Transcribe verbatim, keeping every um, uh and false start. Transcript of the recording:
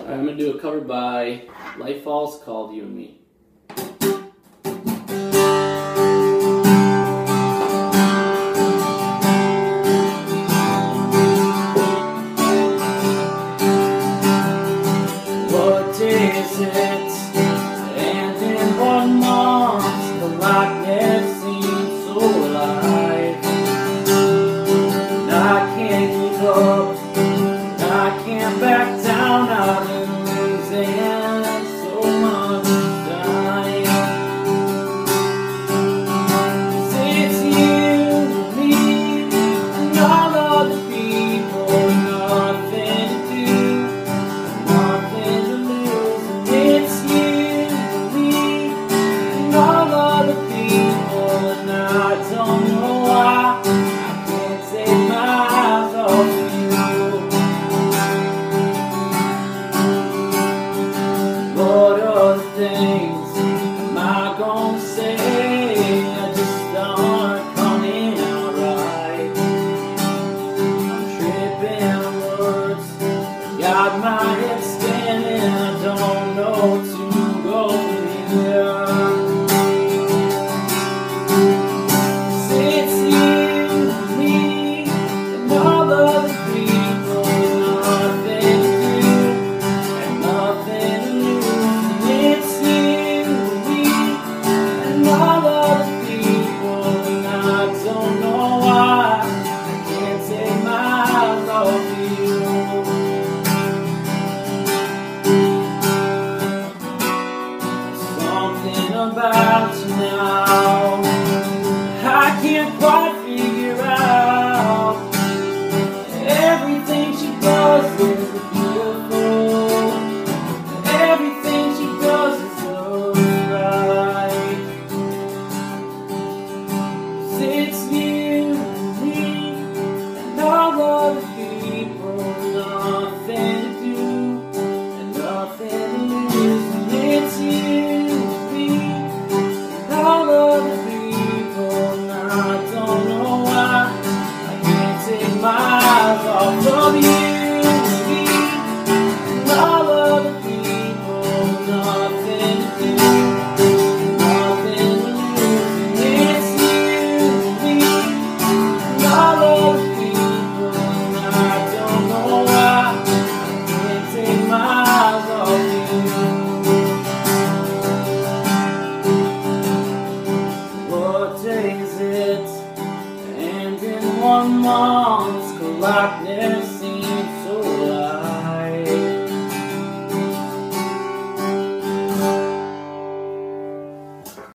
I'm going to do a cover by Me-Lifehouse called You and Me. What day is it? And in what month? The light never seems so alive. And I can't give up, and I can't back down. I've been losing so much time. 'Cause it's you and me and all other people, nothing to do, nothing to lose. And it's you and me and all other people, and I don't know why I can't take my eyes off you. What other things am I gonna say? I just aren't coming out right. I'm tripping on words, got my head